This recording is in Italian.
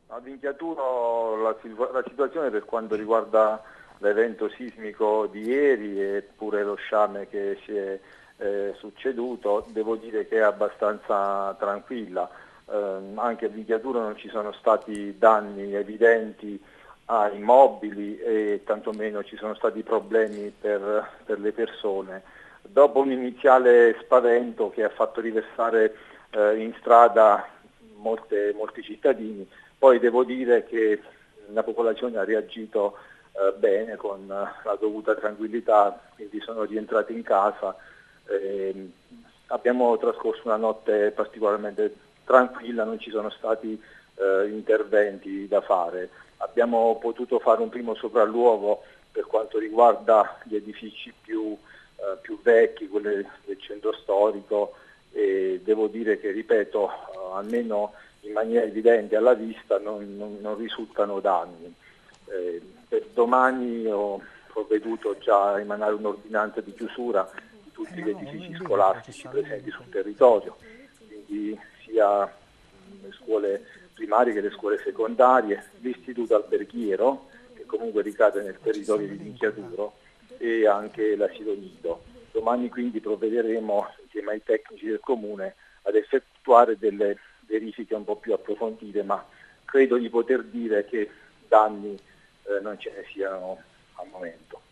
A Vinchiaturo la situazione per quanto riguarda l'evento sismico di ieri e pure lo sciame che si è succeduto, devo dire che è abbastanza tranquilla. Anche a Vinchiaturo non ci sono stati danni evidenti a immobili e tantomeno ci sono stati problemi per le persone. Dopo un iniziale spavento che ha fatto riversare in strada molti cittadini, poi devo dire che la popolazione ha reagito bene, con la dovuta tranquillità, quindi sono rientrati in casa. Abbiamo trascorso una notte particolarmente tranquilla, non ci sono stati interventi da fare. Abbiamo potuto fare un primo sopralluogo per quanto riguarda gli edifici più vecchi, quelli del centro storico, e devo dire che, ripeto, almeno in maniera evidente alla vista non risultano danni. Per domani ho provveduto già a emanare un'ordinanza di chiusura di tutti gli edifici scolastici presenti sul territorio, quindi sia le scuole primarie che le scuole secondarie, l'istituto alberghiero, che comunque ricade nel territorio di Vinchiaturo, e anche l'asilo nido. Domani quindi provvederemo insieme ai tecnici del comune ad effettuare delle verifiche un po' più approfondite, ma credo di poter dire che danni non ce ne siano al momento.